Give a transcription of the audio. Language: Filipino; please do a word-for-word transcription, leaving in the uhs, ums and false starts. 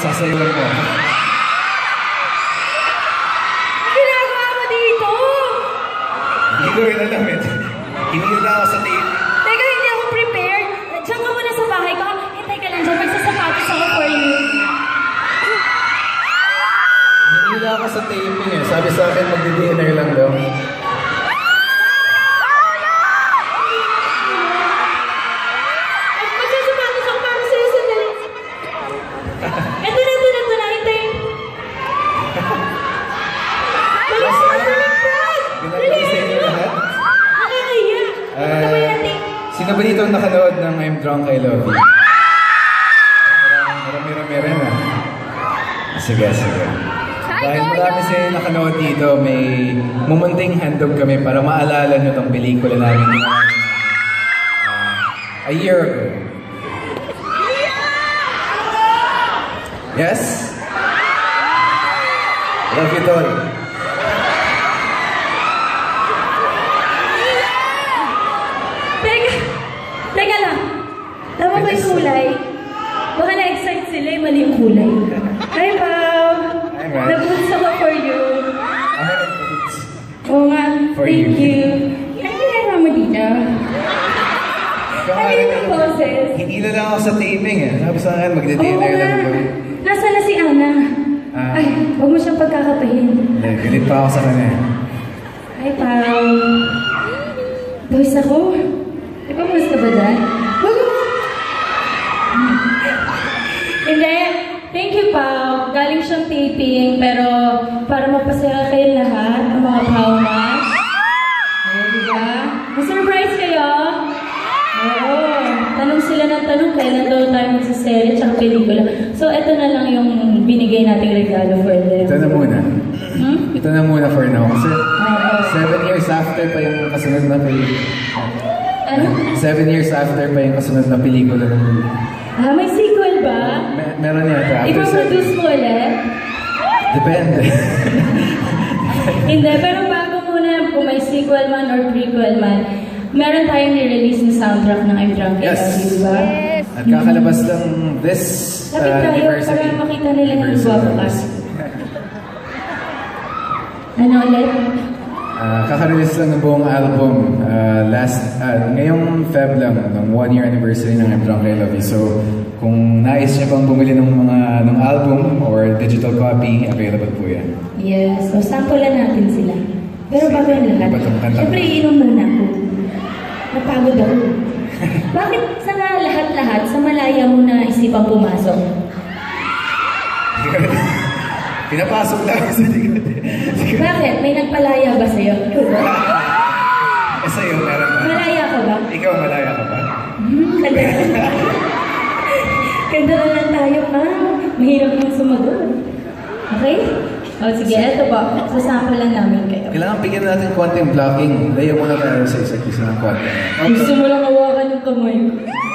sasayawan mo. Ginagawa mo dito? Hindi ko rin alam eh. Hinihila ako sa tape. Teka, hindi ako prepared. Diyan ka muna sa bahay ko. Hintay ka lang dyan. Magsasapatos ako for you. Hinihila ako sa taping eh. Sabi sa akin, magdi-dinner lang daw. Magsasapatos ako para sa'yo sandali. Ito na, ito na, ito na. Hintay. Balas mo, baliktad. Ginagawa sa inyo lahat? Nakakaya. Ito ba yan, eh? Sino ba dito ang nakanood ng I'm Drunk, I Love You? Marami-rami rin ah. Sige, sige. Dahil marami sila nakanood dito, may mumunting handog kami para maalala nyo itong pelikula namin uh, a year ago. Yes? Love you, Tol. Teka, teka lang. Tama ba yung kulay? Baka na-excite sila yung mali yung kulay. Hi, Pao! Hi, man. Nag-boots ako for you. Okay, boots. Oo nga, For thank you. you. Ano ginagawa mo dito? Ano yung poses? Hinila lang ako sa taping eh. Sabi sa akin, magdi-dinner Oo lang nga. daw. Nasaan na si Ana? Ah. Ay, huwag mo siyang pagkakapahin. Hindi, galit pa ako sa kanya. Hi, Pao. Boys ako. Di ba mas ka ba dyan? Huwag mo! Hindi. Thank you, Pao. Galing siyang taping, pero para mapasaya kayo lahat, ang mga Pao-mas. Oo, diba? Ma-surprise kayo? Oo. Tanong sila ng tanong, kailan daw tayo magsaserye tsaka pelikula. So, ito na lang yung binigay nating regalo for them. Ito na muna. Hmm? Ito na muna for now. Kasi Oo. seven years after pa yung kasunod na pelikula. Ano? Seven years after pa yung kasunod na pelikula ng Ah, may sequel ba? Mer meron yata. After Ipaproduce seven. mo ulit? Depende. Hindi, pero bago muna kung may sequel man or prequel man, meron tayong ni-release na soundtrack ng I'm Drunk, I Yes. Love You, diba? Yes. At kakalabas lang this uh, Lapit tayo anniversary. para makita nila ng Anniversary. guwapo ka. Ano ulit? Uh, kakarelease lang ng buong album uh, last, uh, ngayong Feb lang, ng one year anniversary ng I'm Drunk, I Love You. So, kung nais niya pang bumili ng mga ng album or digital copy, available po yan. Yes, so sampulan natin sila. Pero bago yung lahat, Batong kanta. syempre iinom muna ako. Napagod ako. Bakit sa nga lahat-lahat, sa malaya mo na isipang pumasok? Pinapasok lang sa likod. Bakit? May nagpalaya ba sa'yo? Ikaw ba? Eh sa'yo, meron ba? Malaya ka ba? Ikaw, malaya ka ba? Hmm, kanda na lang. Kanda na lang tayo, ma. Mahirap nang sumagot. Okay? O sige, eto po. Sasample lang namin kayo. Kailangan bigyan natin konting blocking. Layo muna tayo sa isa't isa ng konti. Gusto mo lang hawakan yung kamay ko.